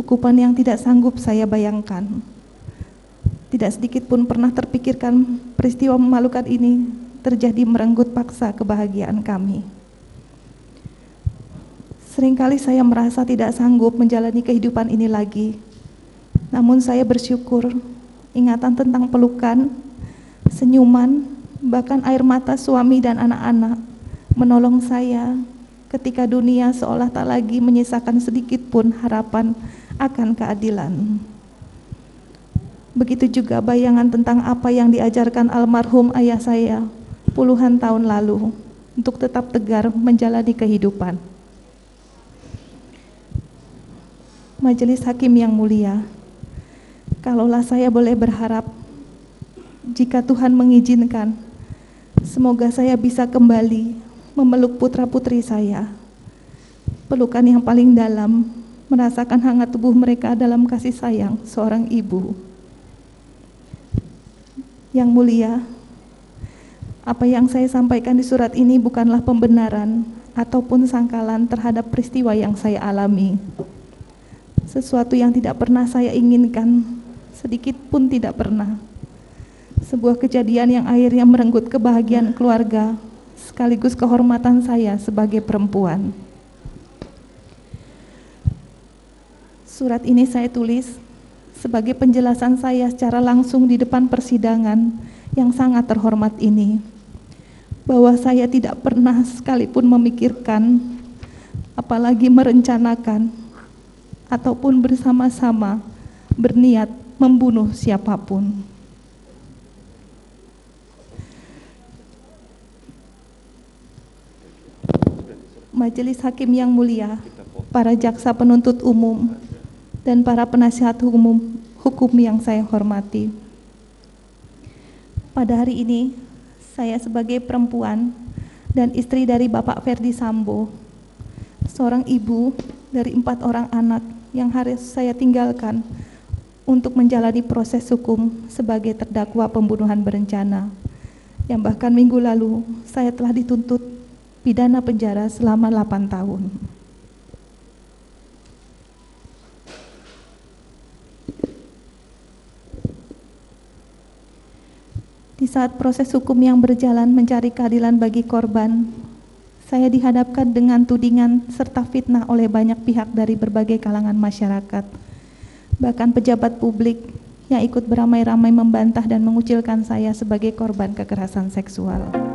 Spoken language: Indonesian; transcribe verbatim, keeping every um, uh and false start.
hukuman yang tidak sanggup saya bayangkan. Tidak sedikit pun pernah terpikirkan peristiwa memalukan ini terjadi merenggut paksa kebahagiaan kami. Seringkali saya merasa tidak sanggup menjalani kehidupan ini lagi. Namun saya bersyukur ingatan tentang pelukan, senyuman, bahkan air mata suami dan anak-anak menolong saya ketika dunia seolah tak lagi menyisakan sedikit pun harapan akan keadilan. Begitu juga bayangan tentang apa yang diajarkan almarhum ayah saya puluhan tahun lalu untuk tetap tegar menjalani kehidupan. Majelis Hakim yang mulia, kalaulah saya boleh berharap, jika Tuhan mengizinkan, semoga saya bisa kembali memeluk putra-putri saya. Pelukan yang paling dalam, merasakan hangat tubuh mereka dalam kasih sayang seorang ibu. Yang mulia, apa yang saya sampaikan di surat ini bukanlah pembenaran ataupun sangkalan terhadap peristiwa yang saya alami. Sesuatu yang tidak pernah saya inginkan, sedikit pun tidak pernah. Sebuah kejadian yang akhirnya merenggut kebahagiaan keluarga, sekaligus kehormatan saya sebagai perempuan. Surat ini saya tulis sebagai penjelasan saya secara langsung di depan persidangan yang sangat terhormat ini, bahwa saya tidak pernah sekalipun memikirkan, apalagi merencanakan, ataupun bersama-sama berniat membunuh siapapun. Majelis Hakim yang mulia, para jaksa penuntut umum, dan para penasihat umum hukum yang saya hormati. Pada hari ini, saya sebagai perempuan dan istri dari Bapak Ferdi Sambo, seorang ibu dari empat orang anak yang harus saya tinggalkan untuk menjalani proses hukum sebagai terdakwa pembunuhan berencana, yang bahkan minggu lalu saya telah dituntut pidana penjara selama delapan tahun. Di saat proses hukum yang berjalan mencari keadilan bagi korban, saya dihadapkan dengan tudingan serta fitnah oleh banyak pihak dari berbagai kalangan masyarakat, bahkan pejabat publik yang ikut beramai-ramai membantah dan mengucilkan saya sebagai korban kekerasan seksual.